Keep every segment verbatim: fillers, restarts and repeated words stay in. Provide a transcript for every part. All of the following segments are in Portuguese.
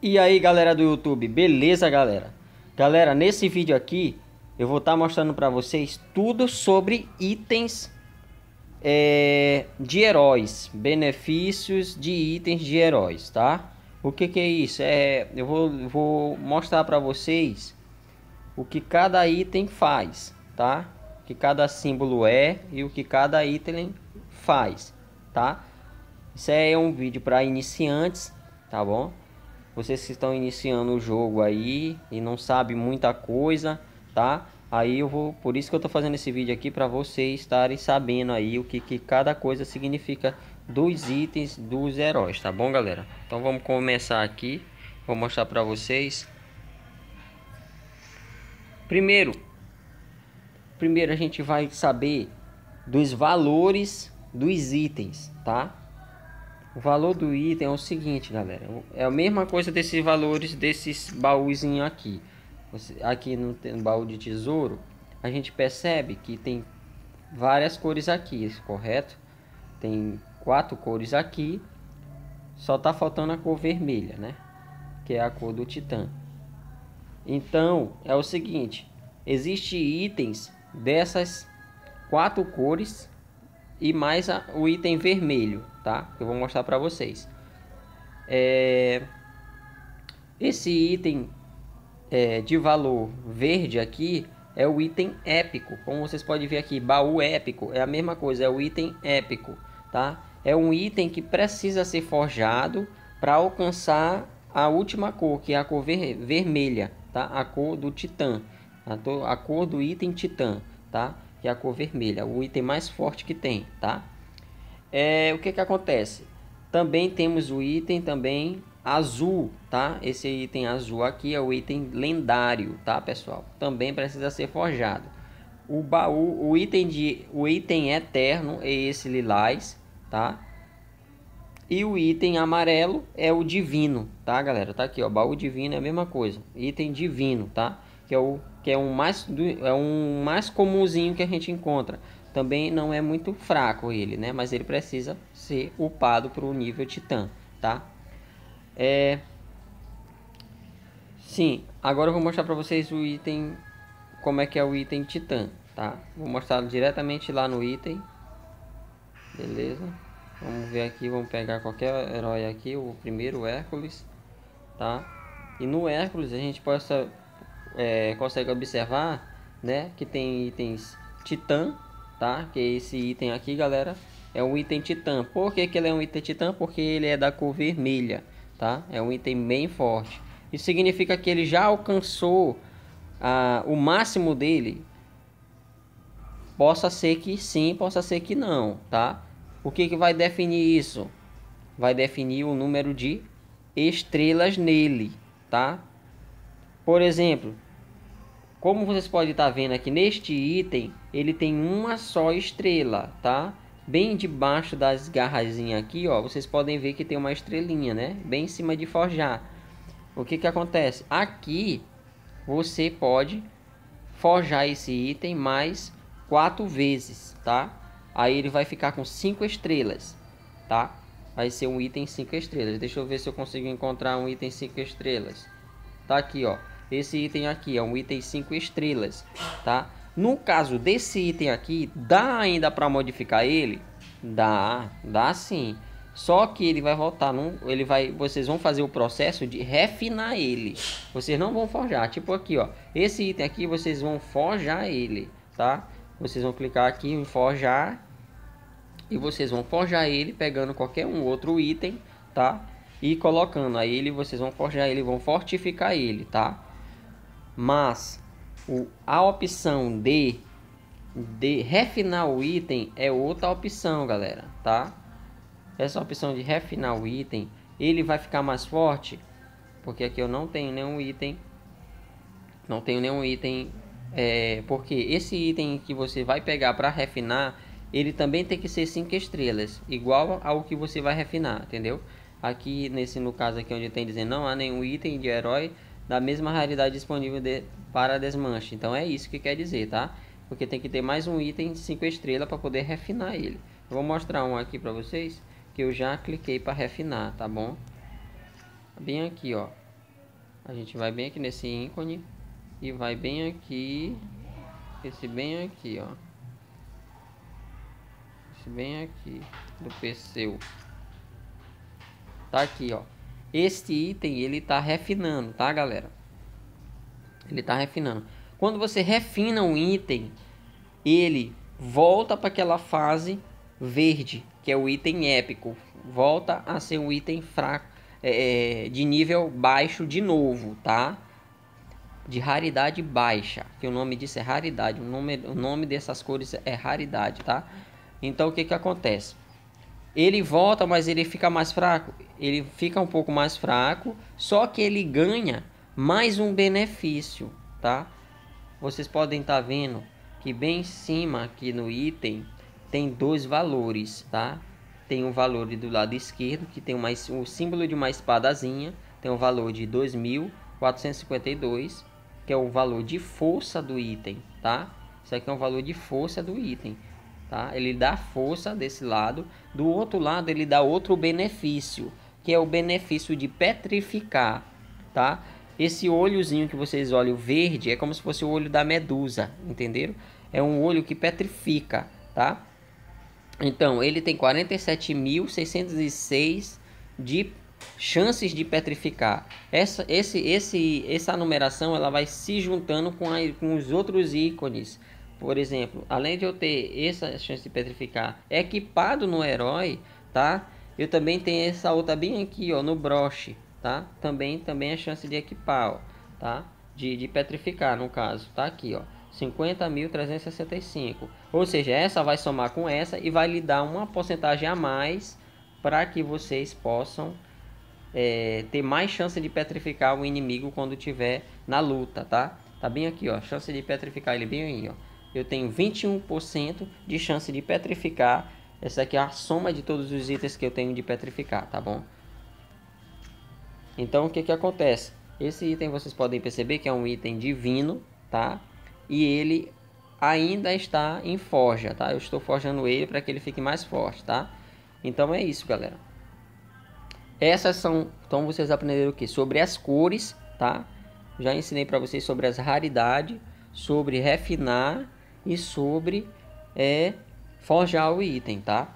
E aí galera do YouTube, beleza galera? Galera, nesse vídeo aqui eu vou estar mostrando para vocês tudo sobre itens é, de heróis, benefícios de itens de heróis, tá? O que que é isso? É, eu vou, vou mostrar para vocês o que cada item faz, tá? O que cada símbolo é e o que cada item faz, tá? Isso é um vídeo para iniciantes, tá bom? Vocês que estão iniciando o jogo aí e não sabem muita coisa, tá? Aí eu vou, por isso que eu tô fazendo esse vídeo aqui para vocês estarem sabendo aí o que, que cada coisa significa dos itens dos heróis, tá bom, galera? Então vamos começar aqui. Vou mostrar para vocês. Primeiro, primeiro a gente vai saber dos valores dos itens, tá? O valor do item é o seguinte, galera. É a mesma coisa desses valores desses baúzinhos aqui. Aqui no, no baú de tesouro, a gente percebe que tem várias cores aqui, correto? Tem quatro cores aqui. Só tá faltando a cor vermelha, né? Que é a cor do Titã. Então, é o seguinte. Existem itens dessas quatro cores e mais a, o item vermelho, tá? Eu vou mostrar para vocês. É, esse item é, de valor verde aqui é o item épico. Como vocês podem ver aqui, baú épico é a mesma coisa, é o item épico, tá? É um item que precisa ser forjado para alcançar a última cor, que é a cor ver vermelha, tá? A cor do Titã, a, a cor do item Titã, tá? Que é a cor vermelha, o item mais forte que tem, tá? É, o que que acontece? Também temos o item também azul, tá? Esse item azul aqui é o item lendário, tá, pessoal? Também precisa ser forjado. O baú, o item de, o item eterno é esse lilás, tá? E o item amarelo é o divino, tá, galera? Tá aqui, ó, baú divino é a mesma coisa. Item divino, tá? Que é o que é um mais é um mais comumzinho que a gente encontra. Também não é muito fraco ele, né? Mas ele precisa ser upado para o nível Titã, tá? É... Sim, agora eu vou mostrar para vocês o item, como é que é o item Titã, tá? Vou mostrar diretamente lá no item, beleza? Vamos ver aqui, vamos pegar qualquer herói aqui, o primeiro Hércules, tá? E no Hércules a gente possa É, consegue observar, né, que tem itens Titã, tá? Que esse item aqui, galera, é um item Titã. Por que que ele é um item Titã? Porque ele é da cor vermelha, tá? É um item bem forte. Isso significa que ele já alcançou a, o máximo dele. Possa ser que sim, possa ser que não, tá? O que que vai definir isso? Vai definir o número de estrelas nele, tá? Por exemplo, como vocês podem estar vendo aqui neste item, ele tem uma só estrela, tá? Bem debaixo das garrazinhas aqui, ó, vocês podem ver que tem uma estrelinha, né? Bem em cima de forjar. O que que acontece? Aqui você pode forjar esse item mais quatro vezes, tá? Aí ele vai ficar com cinco estrelas, tá? Vai ser um item cinco estrelas. Deixa eu ver se eu consigo encontrar um item cinco estrelas. Tá aqui, ó. Esse item aqui é um item cinco estrelas, tá? No caso desse item aqui, dá ainda para modificar ele? Dá, dá sim. Só que ele vai voltar, num, ele vai, vocês vão fazer o processo de refinar ele. Vocês não vão forjar, tipo aqui, ó. Esse item aqui vocês vão forjar ele, tá? Vocês vão clicar aqui em forjar e vocês vão forjar ele pegando qualquer um outro item, tá? E colocando aí ele, vocês vão forjar ele, vão fortificar ele, tá? Mas o, a opção de, de refinar o item é outra opção, galera, tá? Essa opção de refinar o item, ele vai ficar mais forte, porque aqui eu não tenho nenhum item, não tenho nenhum item, é, porque esse item que você vai pegar para refinar, ele também tem que ser cinco estrelas, igual ao que você vai refinar, entendeu? Aqui nesse no caso aqui onde tem dizendo não há nenhum item de herói da mesma raridade disponível de, para desmanche. Então é isso que quer dizer, tá? Porque tem que ter mais um item de cinco estrelas para poder refinar ele. Eu vou mostrar um aqui para vocês que eu já cliquei para refinar, tá bom? Bem aqui, ó. A gente vai bem aqui nesse ícone e vai bem aqui, esse bem aqui, ó. Esse bem aqui do Perseu. Tá aqui, ó. Este item ele tá refinando, tá, galera? Ele tá refinando. Quando você refina um item, ele volta para aquela fase verde, que é o item épico. Volta a ser um item fraco, é, de nível baixo de novo, tá? De raridade baixa, que o nome disso é raridade. O nome, o nome dessas cores é raridade, tá? Então o que que acontece? Ele volta, mas ele fica mais fraco. Ele fica um pouco mais fraco, só que ele ganha mais um benefício, tá? Vocês podem estar tá vendo que bem em cima aqui no item tem dois valores, tá? Tem um valor do lado esquerdo, que tem uma, o símbolo de uma espadazinha, tem um valor de dois mil quatrocentos e cinquenta e dois, que é o valor de força do item, tá? Isso aqui é um valor de força do item, tá? Ele dá força desse lado. Do outro lado ele dá outro benefício, que é o benefício de petrificar, tá? Esse olhozinho que vocês olham verde é como se fosse o olho da medusa, entenderam? É um olho que petrifica, tá? Então, ele tem quarenta e sete mil seiscentos e seis de chances de petrificar. Essa, esse, esse, essa numeração ela vai se juntando com, a, com os outros ícones. Por exemplo, além de eu ter essa chance de petrificar equipado no herói, tá? Eu também tenho essa outra bem aqui, ó, no broche, tá? Também, também a chance de equipar, ó, tá? De, de petrificar, no caso, tá aqui, ó. cinquenta mil trezentos e sessenta e cinco. Ou seja, essa vai somar com essa e vai lhe dar uma porcentagem a mais para que vocês possam é, ter mais chance de petrificar o inimigo quando tiver na luta, tá? Tá bem aqui, ó, chance de petrificar ele bem aí, ó. Eu tenho vinte e um por cento de chance de petrificar. Essa aqui é a soma de todos os itens que eu tenho de petrificar, tá bom? Então, o que que acontece? Esse item vocês podem perceber que é um item divino, tá? E ele ainda está em forja, tá? Eu estou forjando ele para que ele fique mais forte, tá? Então é isso, galera. Essas são... Então vocês aprenderam o que? Sobre as cores, tá? Já ensinei para vocês sobre as raridades, sobre refinar e sobre é, forjar o item, tá?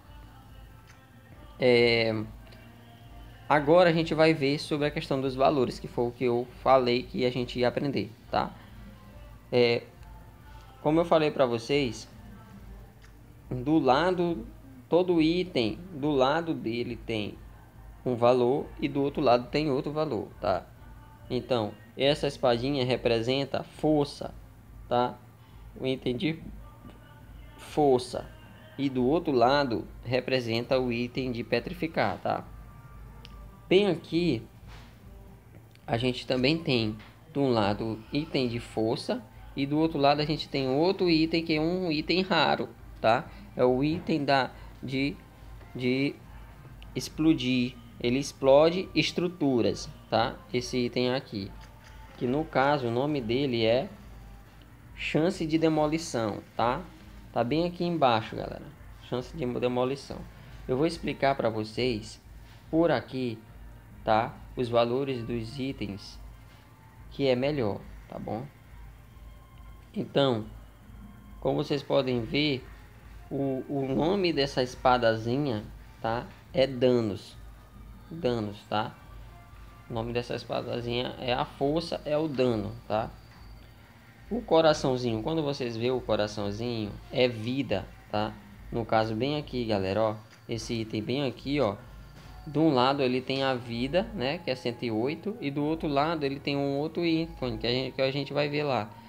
É... Agora a gente vai ver sobre a questão dos valores, que foi o que eu falei que a gente ia aprender, tá? É, como eu falei para vocês, do lado, todo item, do lado dele tem um valor e do outro lado tem outro valor, tá? Então, essa espadinha representa força, tá? O item de força. E do outro lado representa o item de petrificar, tá? Bem aqui, a gente também tem, de um lado, item de força. E do outro lado a gente tem outro item que é um item raro, tá? É o item da, de, de explodir. Ele explode estruturas, tá? Esse item aqui. Que no caso o nome dele é chance de demolição, tá? Tá bem aqui embaixo, galera. Chance de demolição. Eu vou explicar para vocês por aqui, tá? Os valores dos itens que é melhor, tá bom? Então, como vocês podem ver, o, o nome dessa espadazinha, tá? É danos. Danos, tá? O nome dessa espadazinha é a força, é o dano, tá? O coraçãozinho, quando vocês vê o coraçãozinho, é vida, tá? No caso, bem aqui, galera, ó. Esse item bem aqui, ó. De um lado ele tem a vida, né? Que é cento e oito. E do outro lado ele tem um outro ícone que a gente, que a gente vai ver lá.